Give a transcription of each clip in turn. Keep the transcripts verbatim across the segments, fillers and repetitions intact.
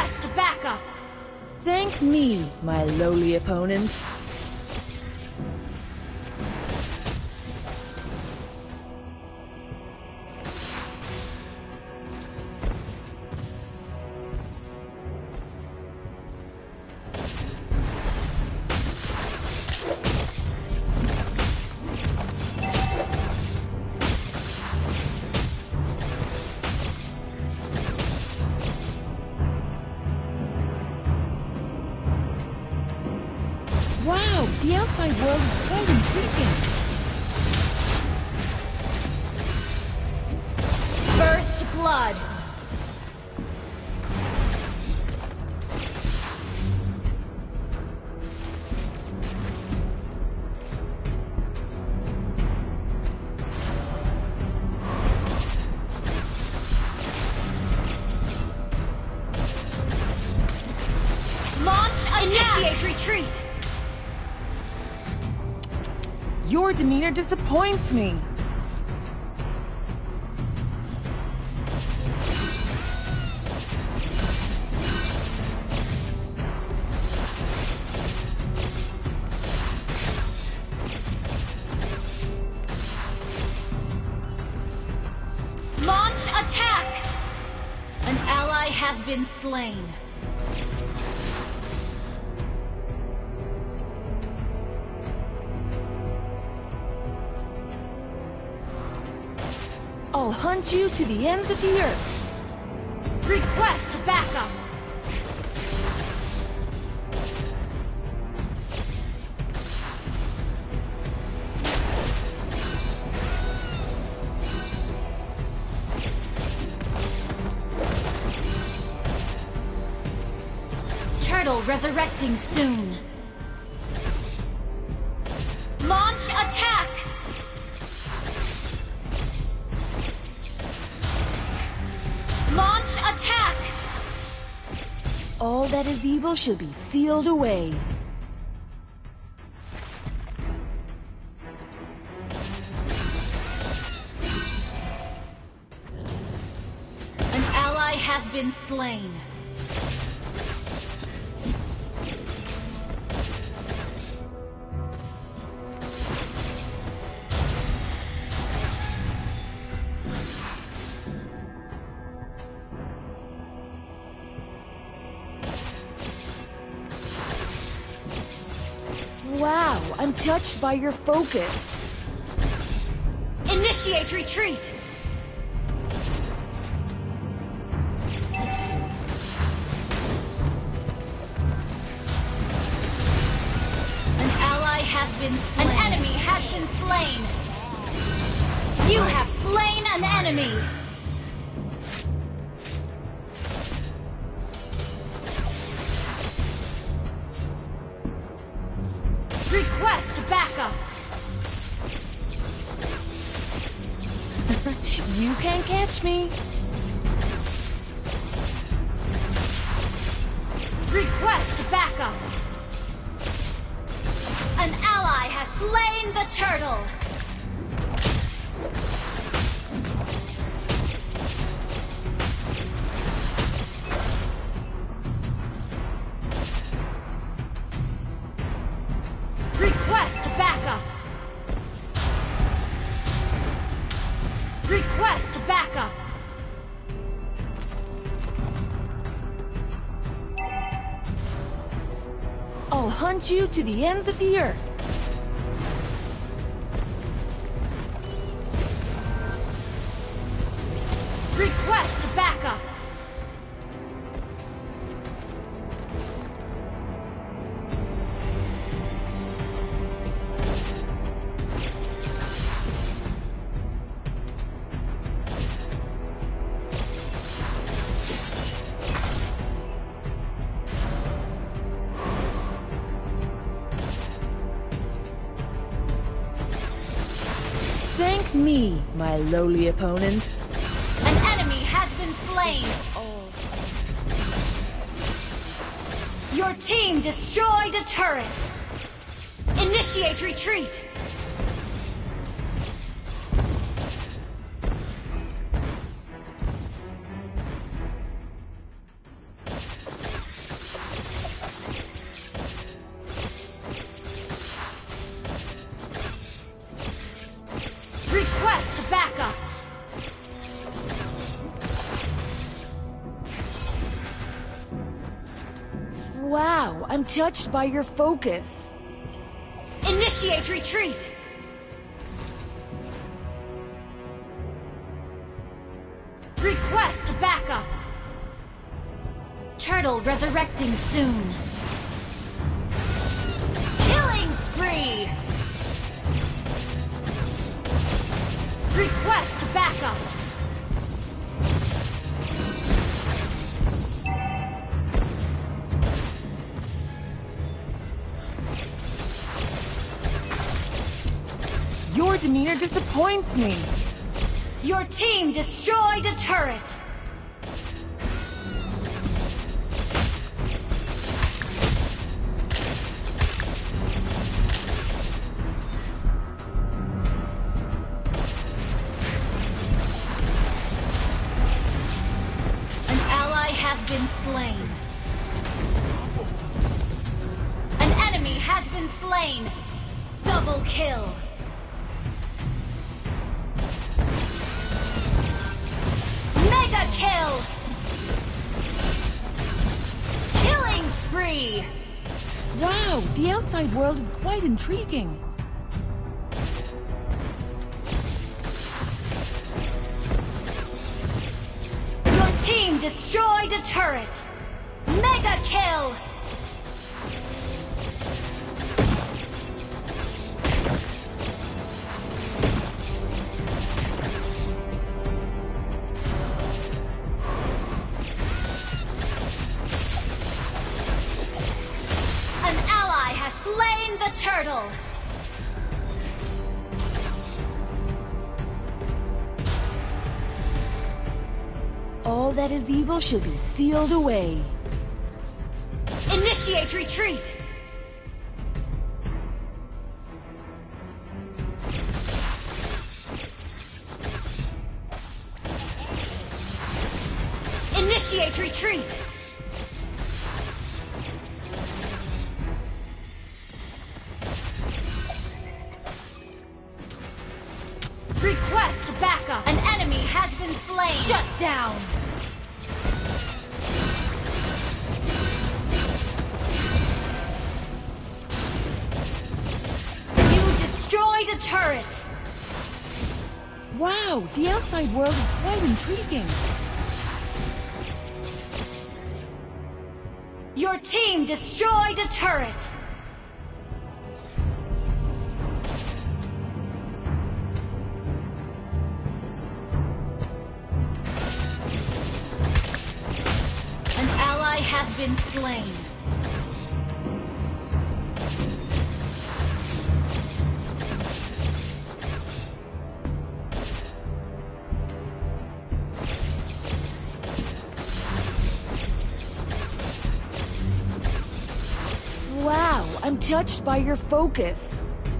Request backup! Thank me, my lowly opponent. Wow, the outside world is quite intriguing. First blood! Launch attack! Initiate retreat! Your demeanor disappoints me. Launch attack! An ally has been slain. I'll hunt you to the ends of the earth. Request backup! Turtle resurrecting soon. Launch attack! Launch attack! All that is evil shall be sealed away. An ally has been slain. Wow, I'm touched by your focus. Initiate retreat! An ally has been slain. An enemy has been slain. You have slain an enemy. Request backup! You can't catch me. Request backup! An ally has slain the turtle! Request backup! Request backup! I'll hunt you to the ends of the earth. Request backup! Thank me, my lowly opponent. An enemy has been slain! Your team destroyed a turret! Initiate retreat! Wow, I'm touched by your focus. Initiate retreat! Request backup! Turtle resurrecting soon. Killing spree! Request backup! Your demeanor disappoints me. Your team destroyed a turret! An ally has been slain. An enemy has been slain! Double kill! Mega kill! Killing spree! Wow, the outside world is quite intriguing. Your team destroyed a turret! Mega kill! Slain the turtle! All that is evil shall be sealed away. Initiate retreat! Initiate retreat! Request backup! An enemy has been slain! Shut down! You destroyed a turret! Wow, the outside world is quite intriguing. Your team destroyed a turret! Has been slain. Wow, I'm touched by your focus.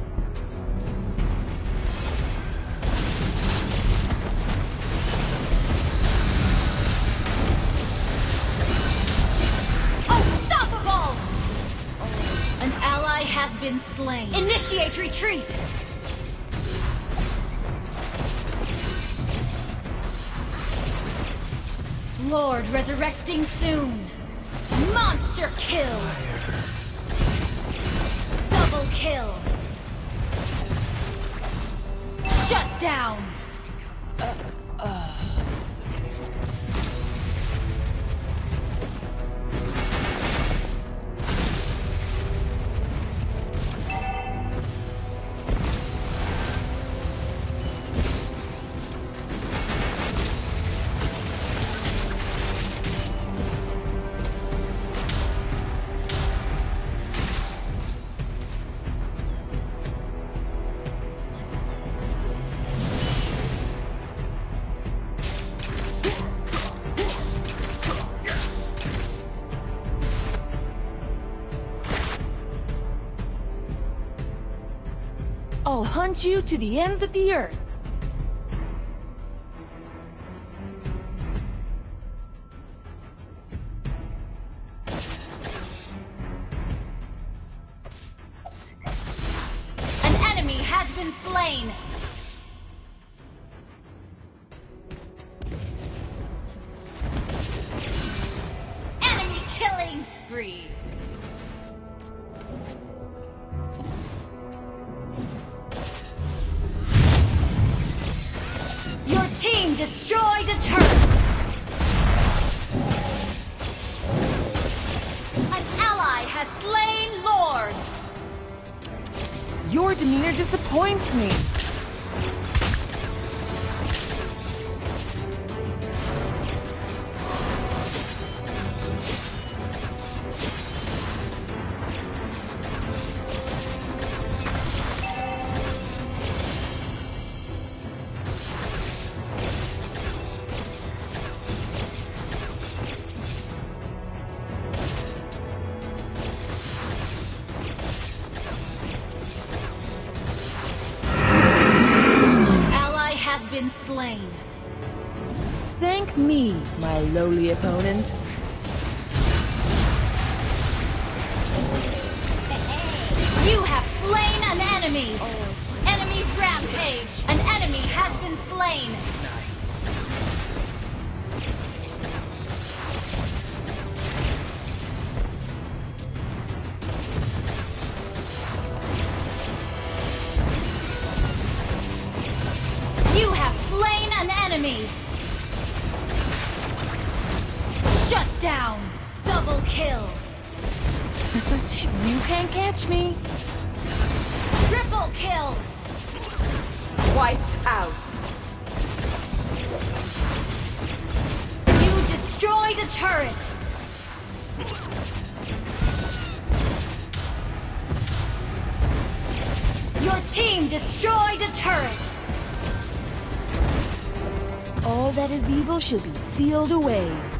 Has been slain. Initiate retreat! Lord resurrecting soon. Monster kill! Double kill! Shut down! Uh, uh. I'll hunt you to the ends of the earth. An enemy has been slain. Enemy killing spree. destroyed a turret! An ally has slain Lord! Your demeanor disappoints me. Been slain. Thank me, my lowly opponent. You have slain an enemy. Enemy rampage. An enemy has been slain. You have slain an enemy! Shut down! Double kill! You can't catch me. Triple kill! Wiped out. You destroyed a turret! Your team destroyed a turret! All that is evil shall be sealed away.